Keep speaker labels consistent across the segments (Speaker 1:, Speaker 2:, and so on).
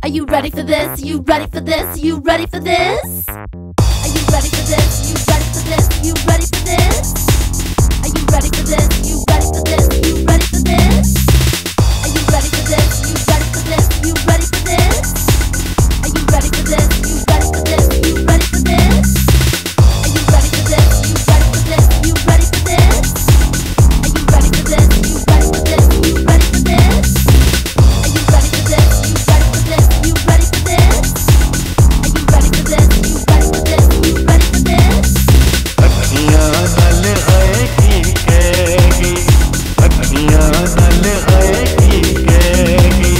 Speaker 1: you ready for this? You ready for this? You ready for this? Are you ready for this? You ready for this? You ready for this? Are you ready for this? You ready for this? You ready for this? Are you ready for this? You ready for this? You ready for this? Are you ready for this? You ready for this? You ready for this? Are you ready for this? You ready for this? You ready for this? Are you ready for this? You ready for this? You ready for this? Are you ready for this? You ready for this? You ready for this? Are you ready for this? You ready for this? You ready for this?
Speaker 2: अखियाँ नल आए की कहेगी, अखियाँ नल आए की कहेगी।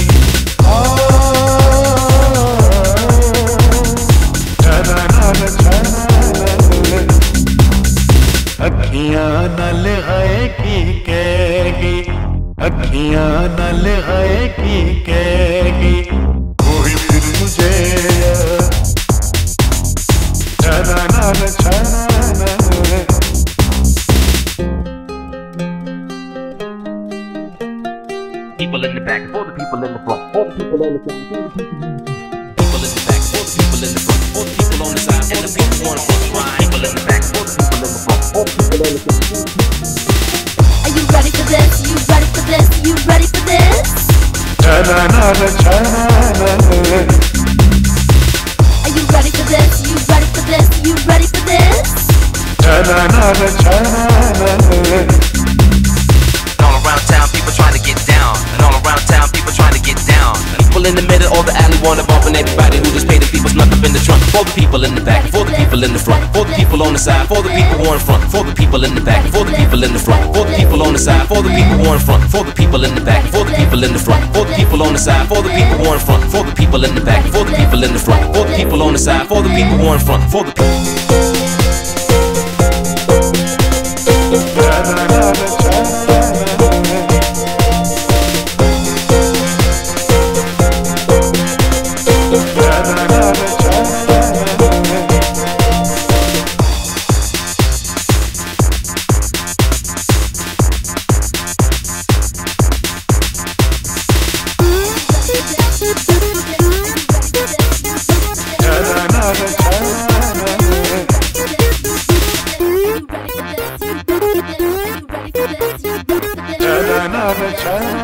Speaker 2: अखियाँ नल आए की कहेगी, अखियाँ नल आए की कहेगी। कोई फिर मुझे छना नल छना नल।
Speaker 3: People in the back, for the people in the front, for the people in the front, for the people in the back, for the people in the front, for the people on the side, and the people on the front. People in the back, for the people in the front, for the people in the front.
Speaker 1: Are you ready for this? You ready for this? You ready for this?
Speaker 2: छना नल छना नल।
Speaker 1: Are you ready for this? You ready for this? You ready for this?
Speaker 2: छना नल छना नल।
Speaker 3: All around town, people trying to get down, and all around town, people trying to get down. People in the middle or the alley wanna bump, and everybody who just paid the people snuck up in the trunk. For the people in the back, for the people in the front, for the people on the side, for the people on the front, for the people in the back, for the people in the front, for the people on the side, for the people on the front, for the people in the back, for the people in the front, for the people on the side, for the people on the front, for the people in the back, for the people in the front, for the people on the side, for the people on the front, for the people.
Speaker 2: छना नल छना